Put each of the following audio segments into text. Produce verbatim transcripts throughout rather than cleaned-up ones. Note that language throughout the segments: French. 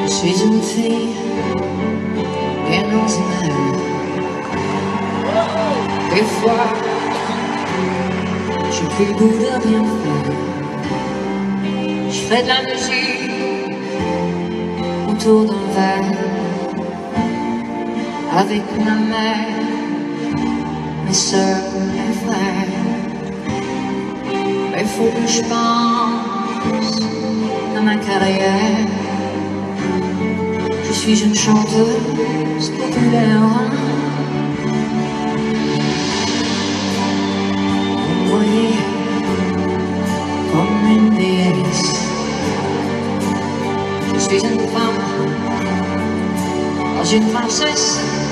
Je suis une fille bien ordinaire. Des fois, j'ai plus le goût de rien faire. Je fais de la musique autour d'un verre avec ma mère, mes soeurs, mes frères. Il faut que je pense à ma carrière. Je suis une chanteuse populaire. Vous me voyez comme une déesse. Je suis une femme, pas une princesse.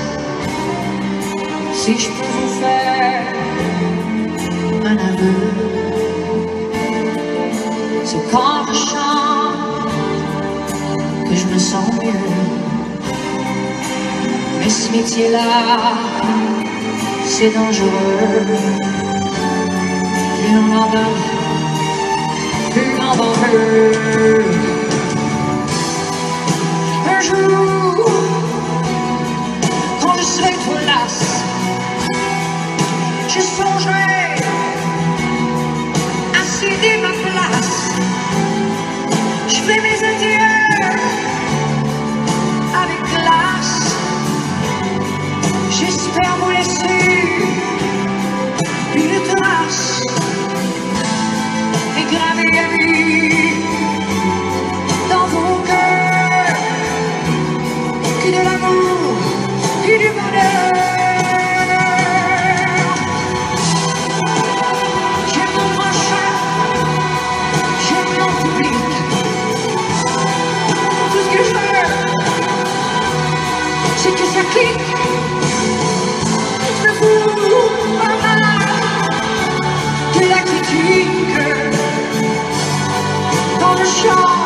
Si je peux vous faire un aveu, c'est quand je chante que je me sens mieux. Mais ce métier-là, c'est dangereux. Plus on en donne, plus on en veut. Un jour, quand je serai trop lasse, je songerai à céder ma place. Je fais mes adieux avec classe. J'espère vous laisser une trace et graver à vie dans vos cœurs que de l'amour et du bonheur. C'est que ça clique, je me fous pas mal de la critique dans le chant.